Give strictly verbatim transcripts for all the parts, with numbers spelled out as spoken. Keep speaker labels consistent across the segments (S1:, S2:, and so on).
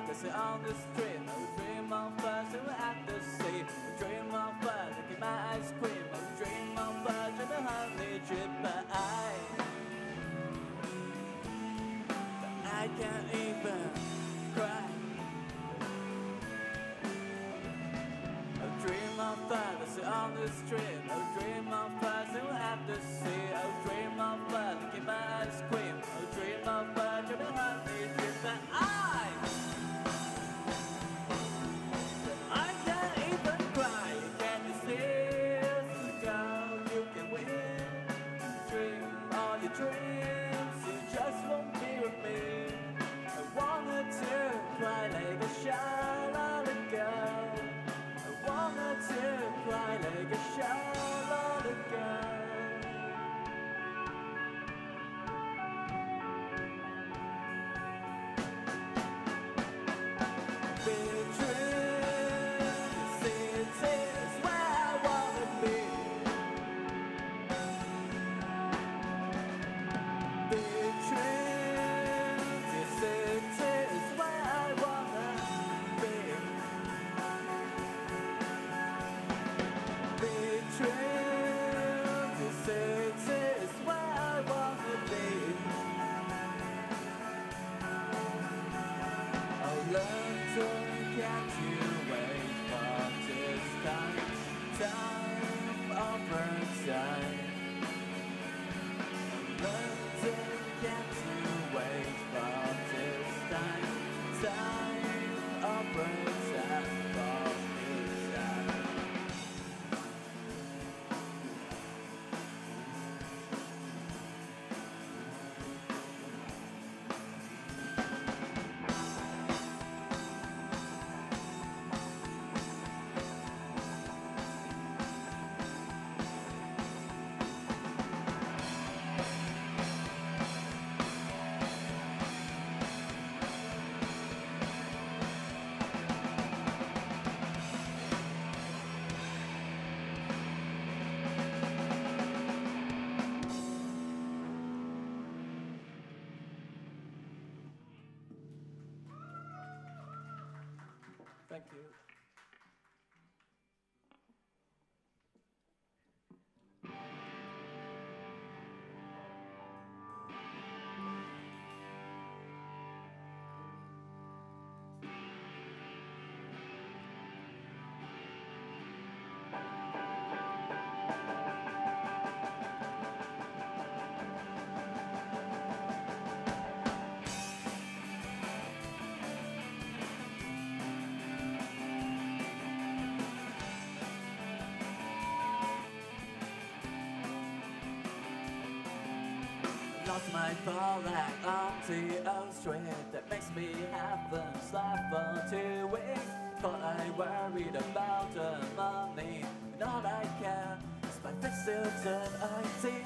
S1: dancing on the street. I would dream of us and we're at the sea. I dream of us, licking my ice cream. I would dream of us and a honey drip. But I, but I can't even cry. I would dream of us, dancing on the street. I would dream of us and we're at the sea. I would dream of us, licking my ice cream. I would dream of us and a honey drip. But I, I can't even cry. Can you see us go? You can win. Dream all your dreams. You just won't be with me. I wanted to cry like a Charlotte girl. I wanted to cry like a Charlotte girl. Big dream, the city's where I wanna be. Big dream, the city's where I wanna be. Big dream, the city's where I wanna be. I'll learn to catch you wait for this time, time over time. Learn to catch you wait for this time, time over time, for this time. Thank you. Lost my phone like on the old street. That makes me haven't slept for two weeks. Thought I worried about the money, and all I care is my physics and I T.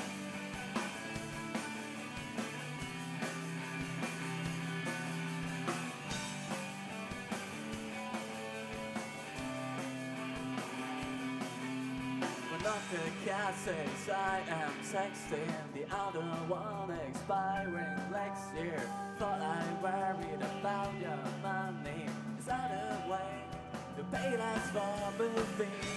S1: One of the cats says I am sixteen, the other one expiring next year. Thought I worried about your money. Is that a way to pay less for movie?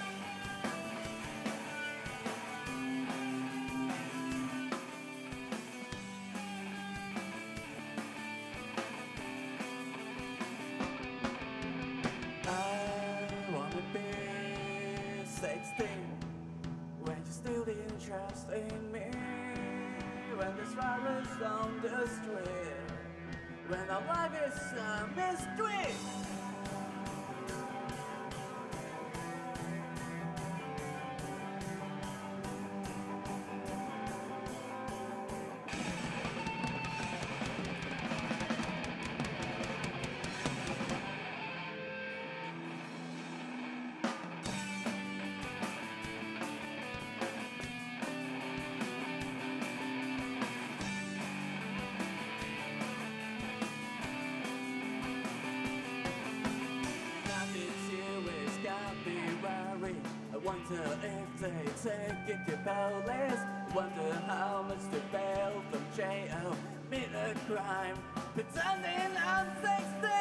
S1: I wanna be sixteen. When you're still interested in me, when there's virus on the street, when our life is a mystery. I wonder if they take it to police. Wonder how much to bail from jail. Meet a crime, pretending I'm sixteen.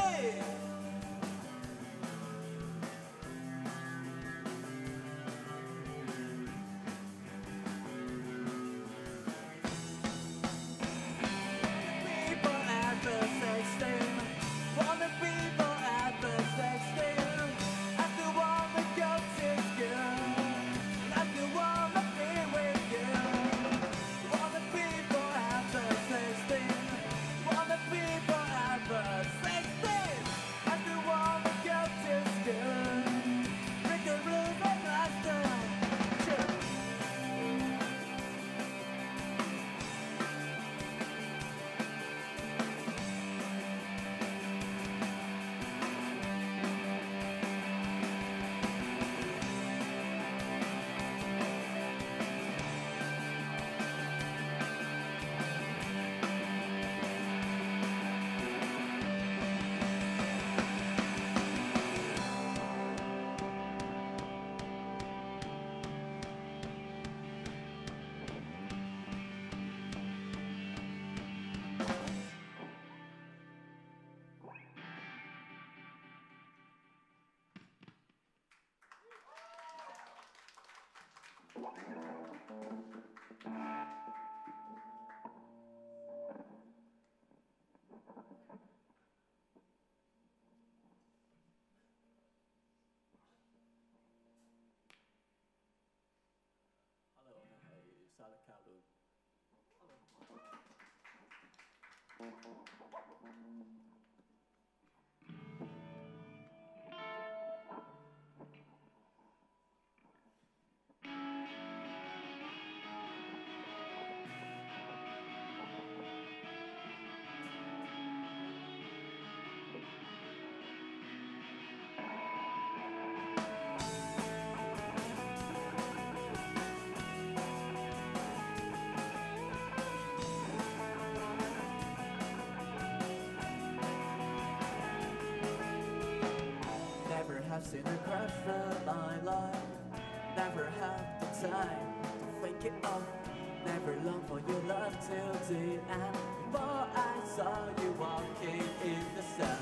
S1: I've seen her crash through my life. Never had the time to fake it up. Never long for your love till the end. Before I saw you walking in the sun.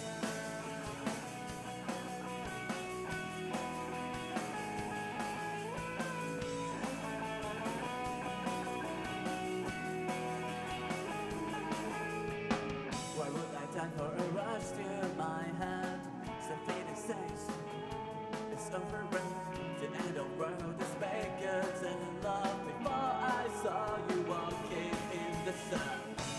S1: Why would I die for a rush to my hand? Something that says it's over. The end of world is vacant and love. Before I saw you walking in the sun.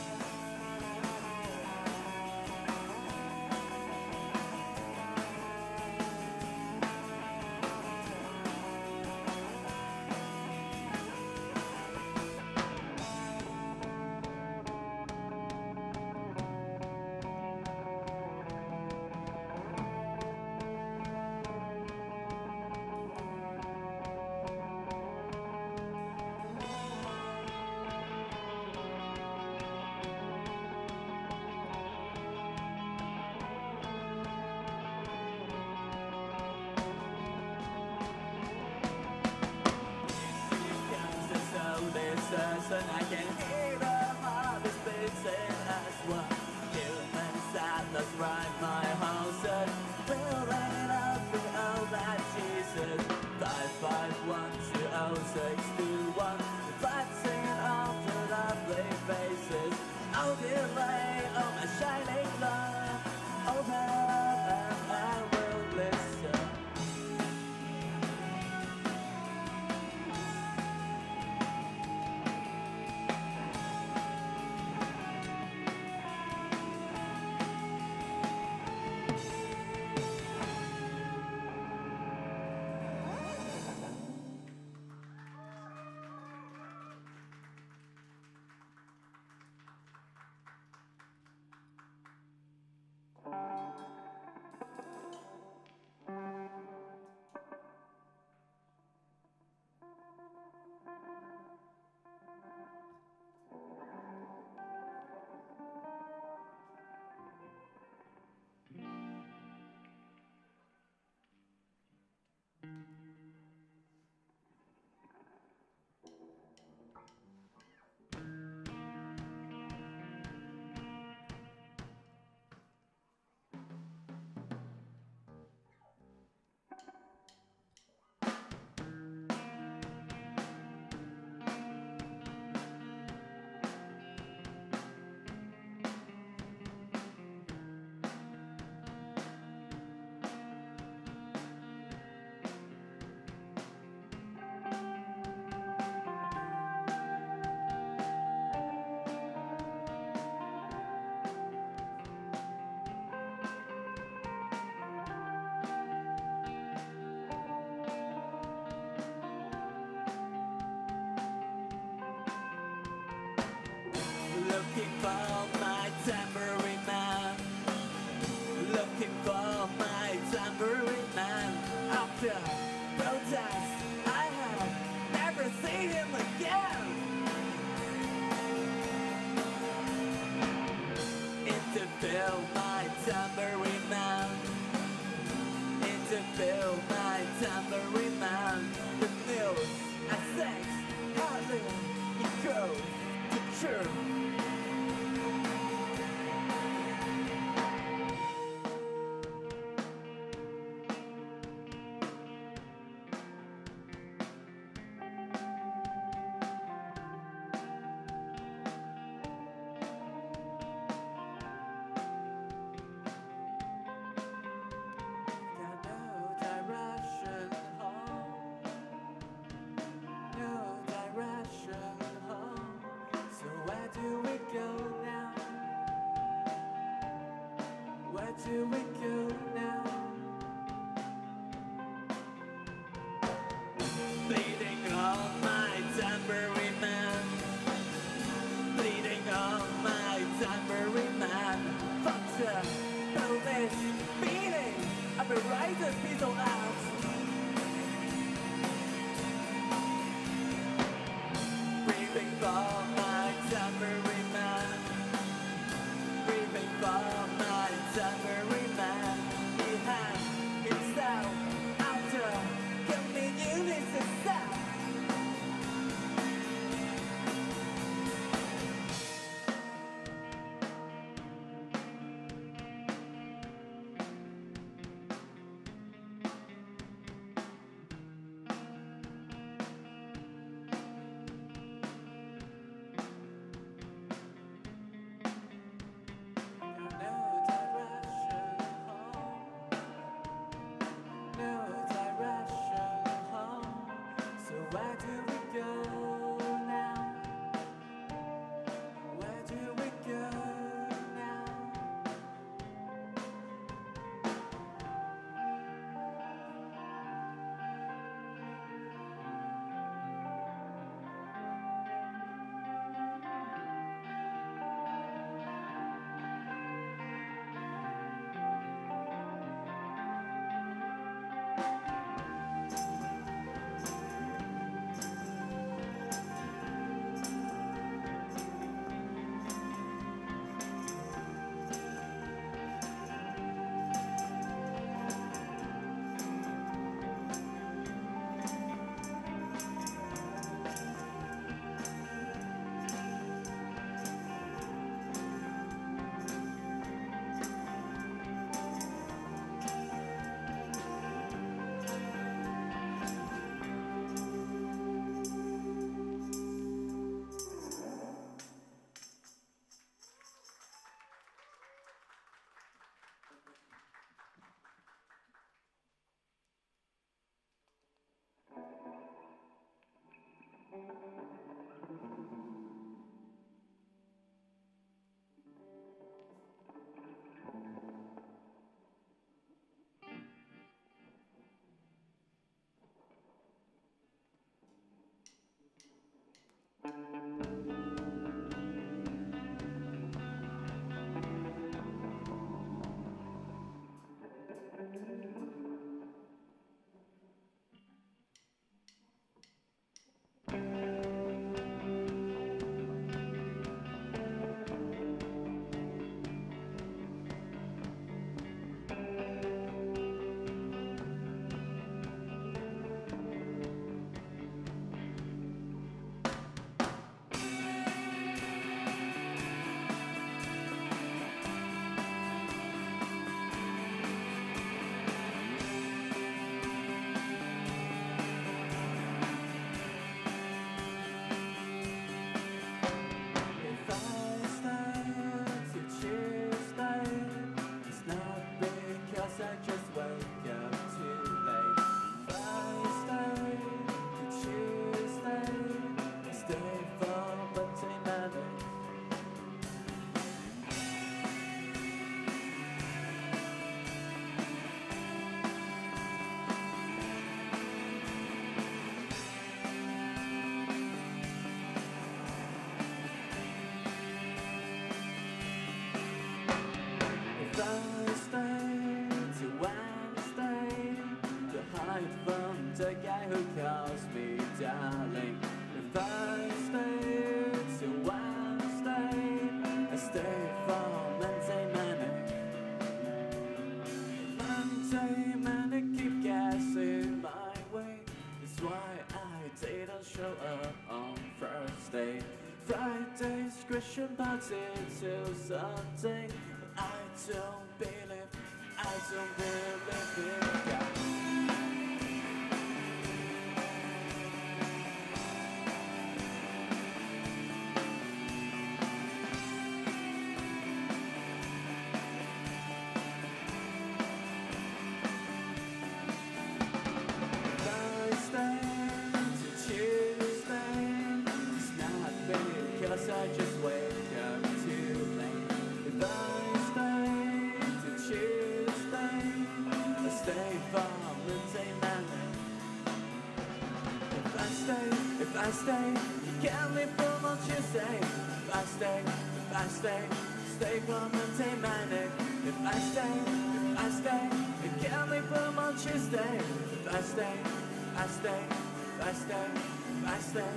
S1: And I can hear the heart is beating as one. Human sadness right my house and filling up with all that Jesus. Five five one two oh six two one. Reflecting on the lovely faces. Oh delay, oh my shining love. Open up and I will listen. Looking for my tambourine man. Looking for my tambourine man. After protest, I have never seen him again. Interfere my tambourine man. Interfere my tambourine man. The news and sex, hardly it goes to church. Where do we go now? Bleeding on my tambourine man. Bleeding on my tambourine man. Fuck the police beating up a rider's piece of ass. Breathing for my tambourine man. Breathing for my tambourine man. He has his Thursday to Wednesday to hide from the guy who calls me darling. Thursday to Wednesday I stay for Monday manic. Monday manic keep guessing my way. That's why I didn't show up on Thursday. Friday's Christian party till Sunday. But I don't believe, I don't believe in God. Cause I just wake up too late. If I stay to Tuesday, I stay for Monday morning. If I stay, if I stay, you can't leave from on Tuesday. If I stay, if I stay, stay for Monday morning. If I stay, if I stay, you can't leave from on Tuesday. If I stay, if I stay, if I stay, if I stay.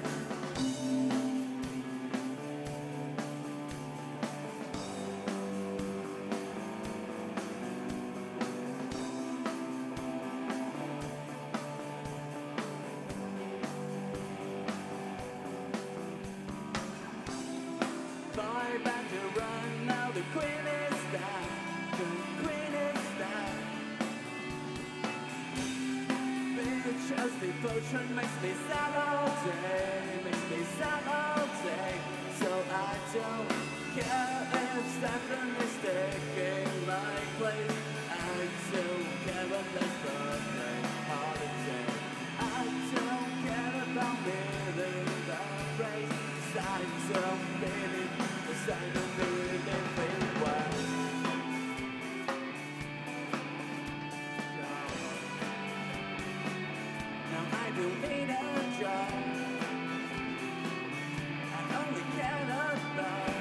S1: Boy band to run, now the queen is down, the queen is down. Because devotion makes me sad all day, makes me sad all day. So I don't care if Stephen is taking my place. I don't care about this birthday holiday. I don't care about living the race. I don't believe, I don't believe in it well. Now I don't need a job. I only care about.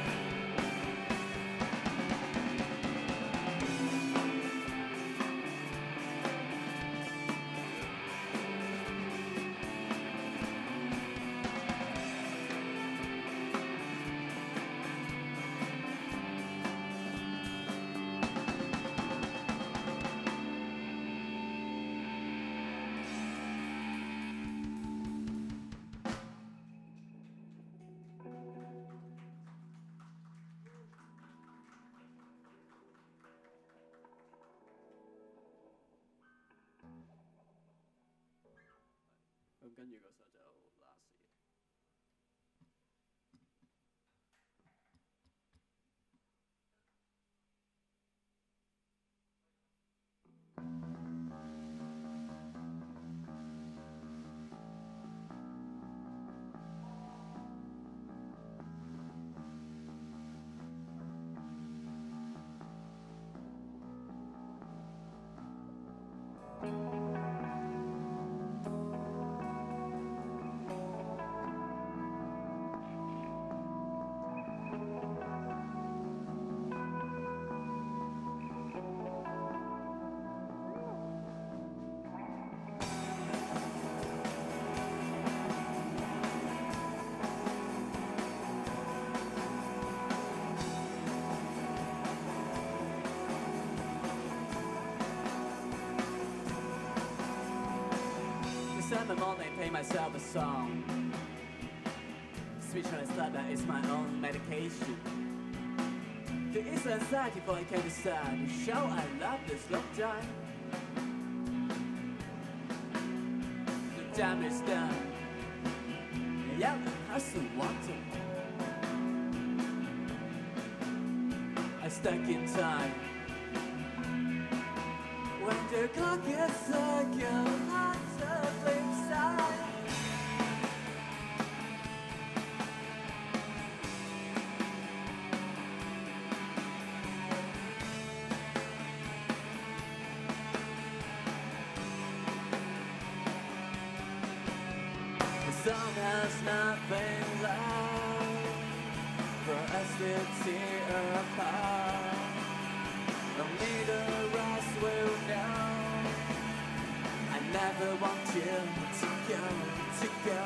S1: 咁跟住嗰首就 last 嘢。Sunday morning, play myself a song. Speechless laughter is my own medication. There is anxiety before I can decide. Shall I love this long time? The time is done. Yeah, I still want to. I stuck in time. When the clock is circled, I flip side. The song has nothing left for us to tear apart. Only the rest will know. I never want you to go, to go.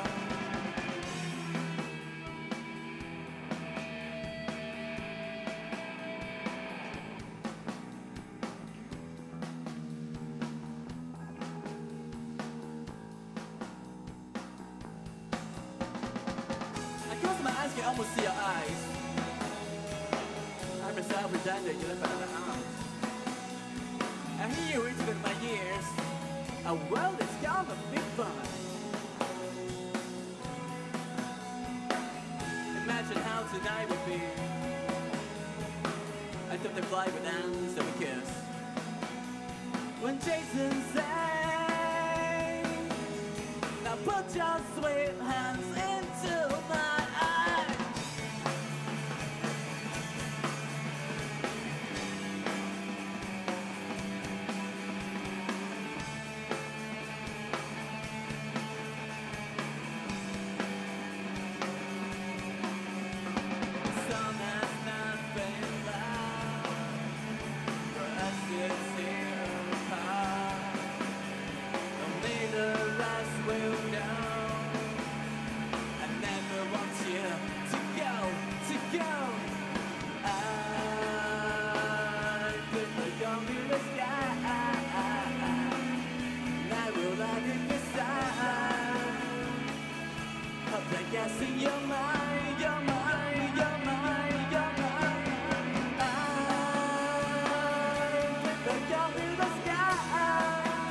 S1: I close my eyes, can almost see your eyes. I'm myself pretending you live out of the house. I hear you whisper in my ears. A world is gonna be fun. Imagine how tonight would be. I took the flight with hands and a kiss. When Jason sang, now put your sweet hands into my eyes. Sun has not been loud, for us it's here apart. Only the rest will know. I never want you to go, to go. I could look on to the sky, and I will let it decide. Hope that guessing you're mine, you're mine, you're mine, you're mine. I could look on to the sky,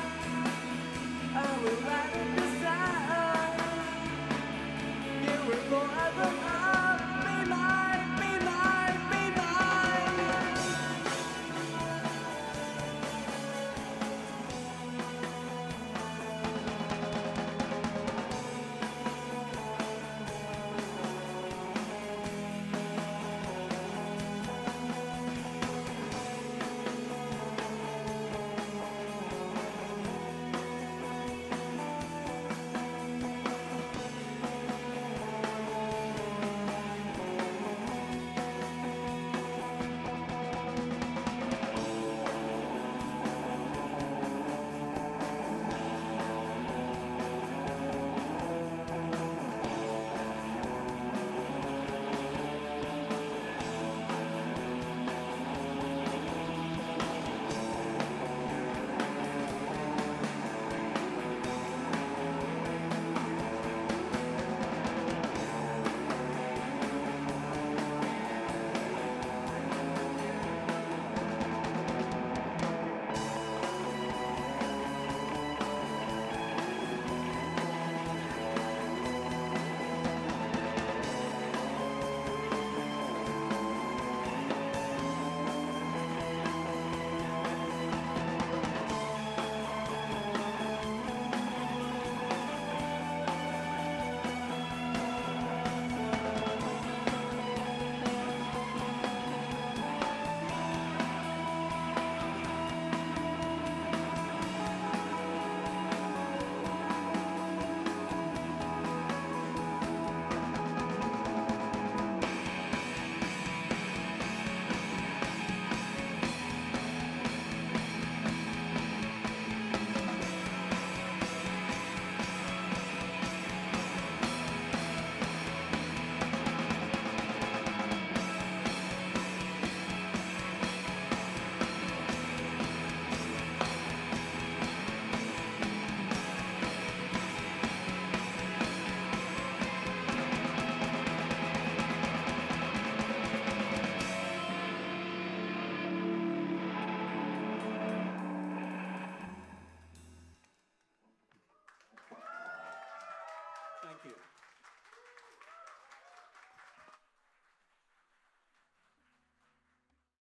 S1: I will let it decide. You will forever love, be mine, be mine, be mine. Thank you.